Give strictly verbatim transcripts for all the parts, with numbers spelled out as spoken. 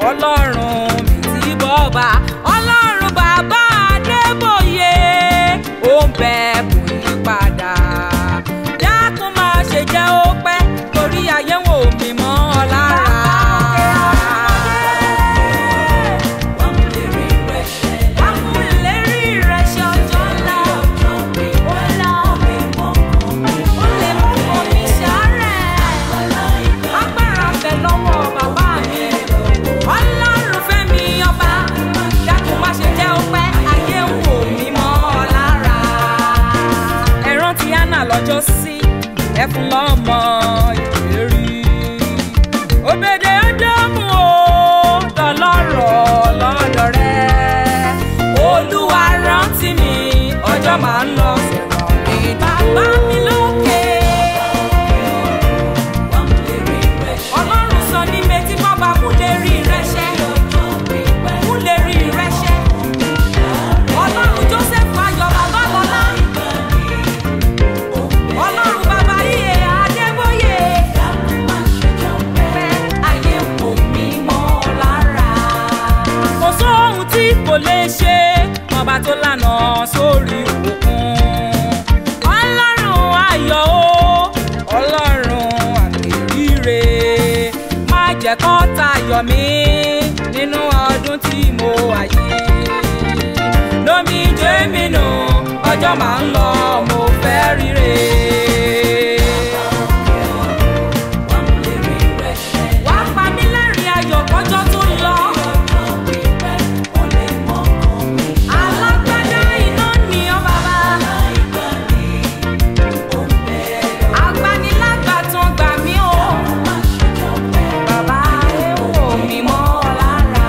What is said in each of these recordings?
ọlọ́run mi ti bọ́ba, ọlọ́run bàbá Adébóyè ó ń bẹ kò yí padà. Dákun má ṣe jẹ́ ó pẹ́ torí ayé wò mí mọ́ ọ lára. Lọ́jọ́ sí ẹfun lọ́mọ ìlérí òbèdè Édómù ó dọlọ́rọ̀ lọ́dọ̀ rẹ̀. Olúwa rántí mi ọjọ́ máa ń lọ sẹ̀rọ̀ mi bàbá mi lókè. Ọlọ́run sọ ní méjì bọ́ba kú lè rí rẹ́ṣẹ́ kú lè rí rẹ́ṣẹ́. Ọlọ́run Joseph Ayọ̀ bàbá lọ́lá. Ọlọ́run bàbá iye Adébóyè pẹ́ ayé wò mí mọ́ lára. Kò sóhun tí kò lè ṣe ọba tó lànà sórí òkun. Ọlọ́run ayọ̀ o ọlọ́run àmìríre má jẹ́ kó tayọ̀ mí nínú ọdún tí mo wà yìí. Lómi jẹ́ mi nù ọjọ́ máa ń lọ mo fẹ́ ríre. Wá pa mí lẹ́rìn ayọ̀ kọjọ́ tó lọ. Alágbádá iná ni ọ́ bàbá. Agbanilágbàtàn gbà mí o. Bàbá ẹ wò mí mọ́ lára.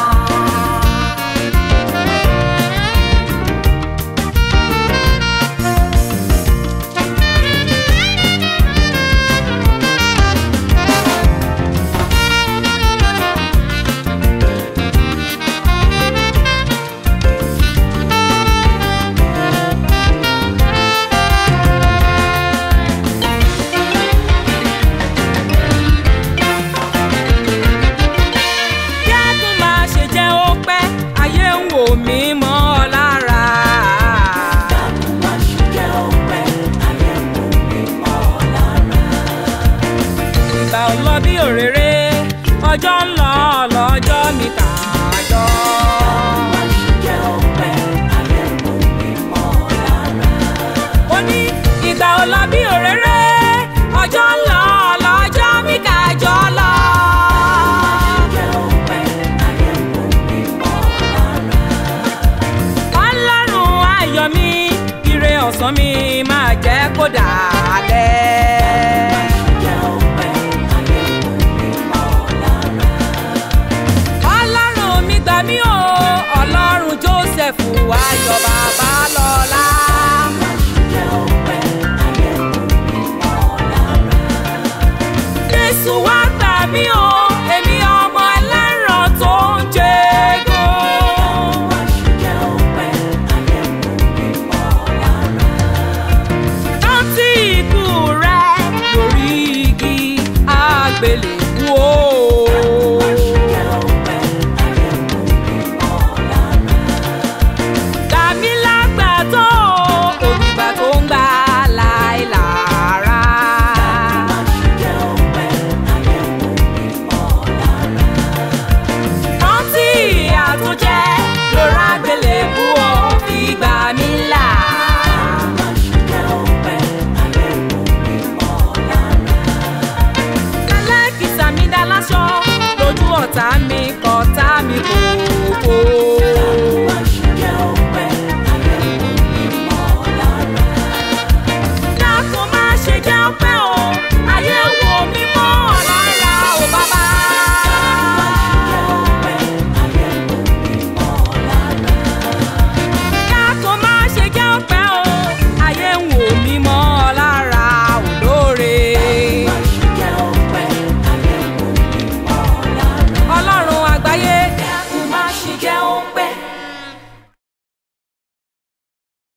Dákun má ṣe jẹ́ ó pẹ́ ayé ń wò mí mọ́ lára. Dákun má ṣe jẹ́ ó pẹ́ ayé ń wò mí mọ́ lára. Ìgbà ò lọ bí òréré ọjọ́ ń lọ lọ́jọ́ mi kàjọ. Dákun má ṣe jẹ́ ó pẹ́ ayé ń wò mí mọ́ lára. Ó ní ìgbà ò lọ bí òréré ọjọ́ ń lọ lọ́jọ́ mi kàjọ lọ. Ọlọ́run ayọ̀ mi ire ọ̀sán mi máa jẹ́ kó dàálẹ̀. Ọlọ́run mi gbà mí o ọlọ́run Joseph Ayọ̀ bàbá lọ́lá. Jésù wá gbà mí o èmi ọmọ ẹlẹ́ran tó ń jẹ́gun. Rántí ikú rẹ lórí igi àgbélébùú o. Gbà mí lágbàtọ́ òdìgbà tó ń gbà láìlára. Rántí àtúnjẹ lórí àgbélébùú o fi gbà mí là. Alákìsà mi dá láṣọ lójú ọ̀tá mi kọ̀tá mi kò.